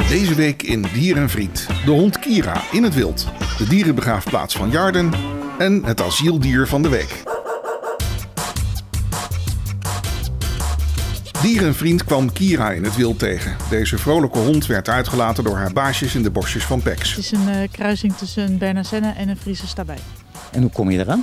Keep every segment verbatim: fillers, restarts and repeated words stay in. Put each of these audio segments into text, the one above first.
Deze week in Dier en Vriend. De hond Kira in het wild. De dierenbegraafplaats van Jarden. En het asieldier van de week. Dier en Vriend kwam Kira in het wild tegen. Deze vrolijke hond werd uitgelaten door haar baasjes in de bosjes van Pex. Het is een uh, kruising tussen een Bernardsenner en een Friese Stabij. En hoe kom je eraan?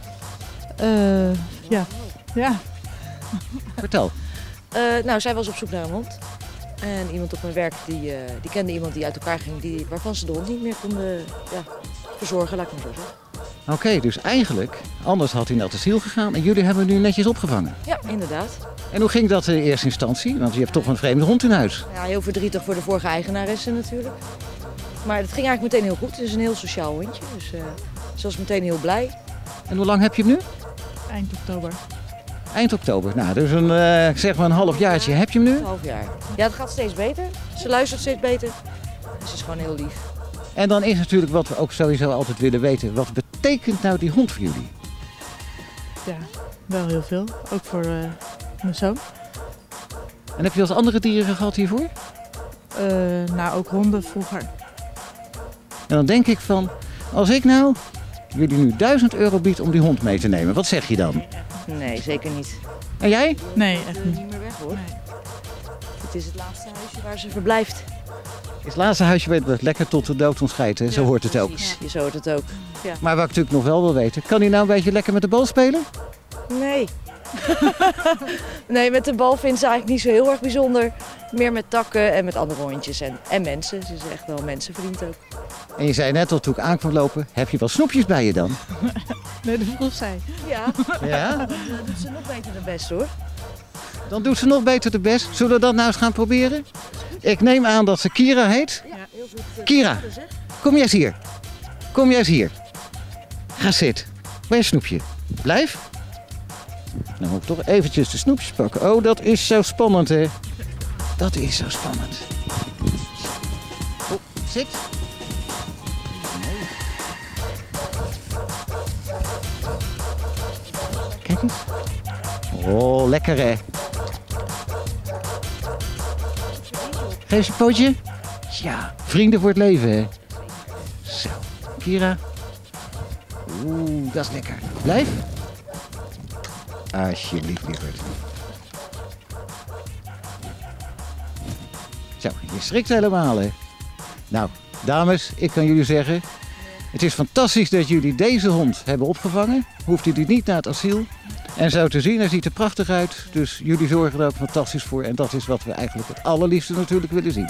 Uh, ja. ja. Vertel. Uh, nou, zij was op zoek naar een hond. En iemand op mijn werk die, uh, die kende iemand die uit elkaar ging, die, waarvan ze de hond niet meer konden ja, verzorgen, laat ik maar zo zeggen. Oké, okay, dus eigenlijk, anders had hij naar het asiel gegaan en jullie hebben hem nu netjes opgevangen. Ja, inderdaad. En hoe ging dat in eerste instantie? Want je hebt toch een vreemde hond in huis. Ja, heel verdrietig voor de vorige eigenaresse natuurlijk. Maar het ging eigenlijk meteen heel goed. Het is een heel sociaal hondje, dus uh, ze was meteen heel blij. En hoe lang heb je hem nu? Eind oktober. Eind oktober. Nou, dus een, uh, zeg maar een halfjaartje. Heb je hem nu? Een half jaar. Ja, het gaat steeds beter. Ze luistert steeds beter. Ze is gewoon heel lief. En dan is natuurlijk wat we ook sowieso altijd willen weten. Wat betekent nou die hond voor jullie? Ja, wel heel veel. Ook voor uh, mijn zoon. En heb je als andere dieren gehad hiervoor? Uh, nou, ook honden vroeger. En dan denk ik van, als ik nou jullie nu duizend euro bied om die hond mee te nemen, wat zeg je dan? Nee, zeker niet. En jij? Nee, echt niet. Niet meer weg hoor. Nee. Het is het laatste huisje waar ze verblijft. Het laatste huisje weet we lekker tot de dood ontscheidt, hè? Zo ja, hoort het ook. Precies, je zo hoort het ook. Ja. Maar wat ik natuurlijk nog wel wil weten, kan hij nou een beetje lekker met de bal spelen? Nee. Nee, met de bal vindt ze eigenlijk niet zo heel erg bijzonder. Meer met takken en met andere hondjes en, en mensen. Ze is echt wel mensenvriend ook. En je zei net al toen ik aan kwam lopen, heb je wel snoepjes bij je dan? Nee, dat vroeg zij. Ja, ja? Dan doet ze nog beter de best hoor. Dan doet ze nog beter de best. Zullen we dat nou eens gaan proberen? Ik neem aan dat ze Kira heet. Ja, heel goed. Kira, kom jij eens hier. Kom jij eens hier. Ga zitten. Bij een snoepje. Blijf. Dan moet ik toch eventjes de snoepjes pakken. Oh, dat is zo spannend, hè. Dat is zo spannend. Oh, zit. Kijk eens. Oh, lekker, hè. Geef ze een pootje. Ja, vrienden voor het leven, hè. Zo, Kira. Oeh, dat is lekker. Blijf. Alsjeblieft, lieverd. Zo, je schrikt helemaal, hè. Nou, dames, ik kan jullie zeggen, het is fantastisch dat jullie deze hond hebben opgevangen. Hoeft u die niet naar het asiel. En zo te zien, hij ziet er prachtig uit. Dus jullie zorgen er ook fantastisch voor. En dat is wat we eigenlijk het allerliefste natuurlijk willen zien.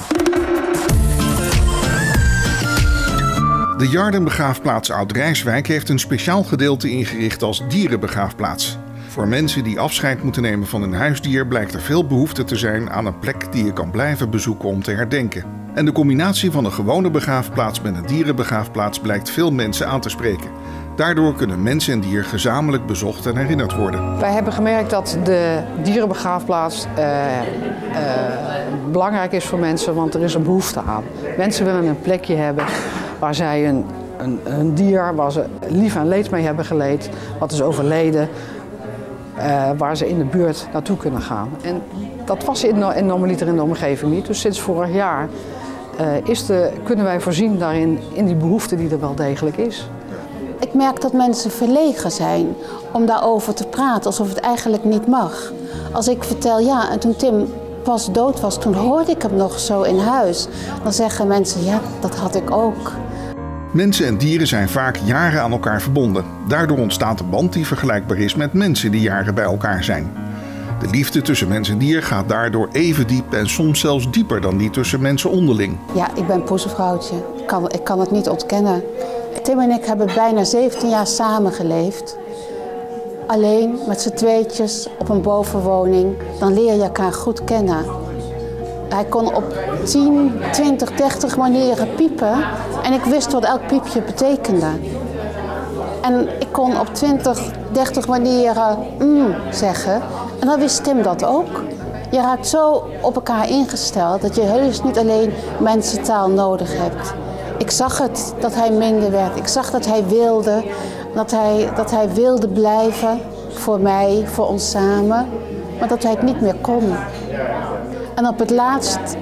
De Jardenbegraafplaats Oud-Rijswijk heeft een speciaal gedeelte ingericht als dierenbegraafplaats. Voor mensen die afscheid moeten nemen van een huisdier blijkt er veel behoefte te zijn aan een plek die je kan blijven bezoeken om te herdenken. En de combinatie van een gewone begraafplaats met een dierenbegraafplaats blijkt veel mensen aan te spreken. Daardoor kunnen mens en dier gezamenlijk bezocht en herinnerd worden. Wij hebben gemerkt dat de dierenbegraafplaats uh, uh, belangrijk is voor mensen, want er is een behoefte aan. Mensen willen een plekje hebben waar zij een, een, een dier, waar ze lief en leed mee hebben geleid, wat is overleden, uh, waar ze in de buurt naartoe kunnen gaan. En dat was in, in normaliter in de omgeving niet, dus sinds vorig jaar uh, is de, kunnen wij voorzien daarin in die behoefte die er wel degelijk is. Ik merk dat mensen verlegen zijn om daarover te praten, alsof het eigenlijk niet mag. Als ik vertel, ja, en toen Tim pas dood was, toen hoorde ik hem nog zo in huis. Dan zeggen mensen, ja, dat had ik ook. Mensen en dieren zijn vaak jaren aan elkaar verbonden. Daardoor ontstaat een band die vergelijkbaar is met mensen die jaren bij elkaar zijn. De liefde tussen mens en dier gaat daardoor even diep en soms zelfs dieper dan die tussen mensen onderling. Ja, ik ben poesenvrouwtje. Ik kan, ik kan het niet ontkennen. Tim en ik hebben bijna zeventien jaar samengeleefd. Alleen, met z'n tweetjes, op een bovenwoning. Dan leer je elkaar goed kennen. Hij kon op tien, twintig, dertig manieren piepen. En ik wist wat elk piepje betekende. En ik kon op twintig, dertig manieren mm zeggen. En dan wist Tim dat ook. Je raakt zo op elkaar ingesteld dat je heus niet alleen mensentaal nodig hebt. Ik zag het, dat hij minder werd. Ik zag dat hij wilde, dat hij, dat hij wilde blijven voor mij, voor ons samen. Maar dat hij het niet meer kon. En op het laatst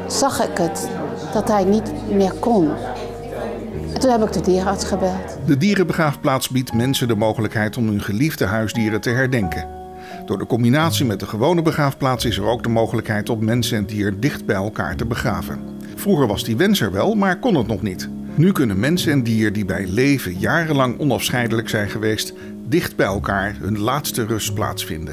zag ik het, dat hij niet meer kon. En toen heb ik de dierenarts gebeld. De dierenbegraafplaats biedt mensen de mogelijkheid om hun geliefde huisdieren te herdenken. Door de combinatie met de gewone begraafplaats is er ook de mogelijkheid om mens en dier dicht bij elkaar te begraven. Vroeger was die wens er wel, maar kon het nog niet. Nu kunnen mens en dier die bij leven jarenlang onafscheidelijk zijn geweest, dicht bij elkaar hun laatste rustplaats vinden.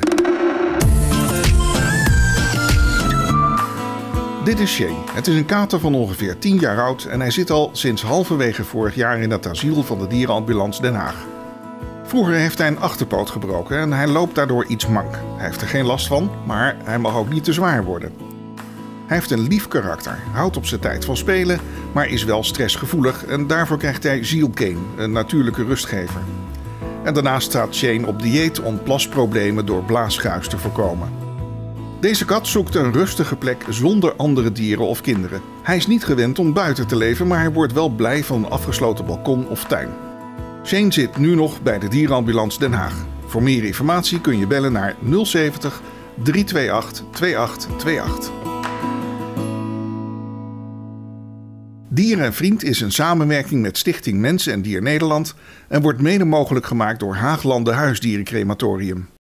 Dit is Shane. Het is een kater van ongeveer tien jaar oud en hij zit al sinds halverwege vorig jaar in het asiel van de dierenambulance Den Haag. Vroeger heeft hij een achterpoot gebroken en hij loopt daardoor iets mank. Hij heeft er geen last van, maar hij mag ook niet te zwaar worden. Hij heeft een lief karakter, houdt op zijn tijd van spelen, maar is wel stressgevoelig en daarvoor krijgt hij Zielkane, een natuurlijke rustgever. En daarnaast staat Shane op dieet om plasproblemen door blaasguis te voorkomen. Deze kat zoekt een rustige plek zonder andere dieren of kinderen. Hij is niet gewend om buiten te leven, maar hij wordt wel blij van een afgesloten balkon of tuin. Shane zit nu nog bij de dierenambulance Den Haag. Voor meer informatie kun je bellen naar nul zeventig, drie twee acht, twee acht twee acht. Dier en Vriend is een samenwerking met Stichting Mens en Dier Nederland en wordt mede mogelijk gemaakt door Haaglanden Huisdierencrematorium.